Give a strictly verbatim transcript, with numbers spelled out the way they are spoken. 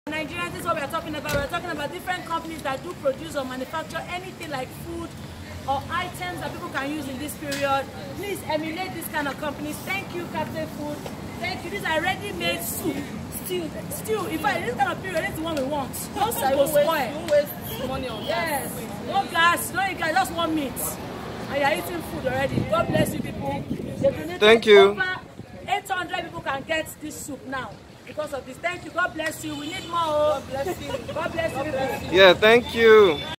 Nigeria, this is what we are talking about. We are talking about different companies that do produce or manufacture anything like food or items that people can use in this period. Please emulate this kind of companies. Thank you, Captain Food. Thank you. These are ready-made soup. Stew. Stew. In fact, this kind of period, this is the one we want. No soup will spoil. Don't waste money on yes. No gas, no gas, just one meat. And you are eating food already. God bless you people. Thank you. Over eight hundred people can get this soup now because of this. Thank you. God bless you. We need more. God bless you. God bless you. Yeah, thank you.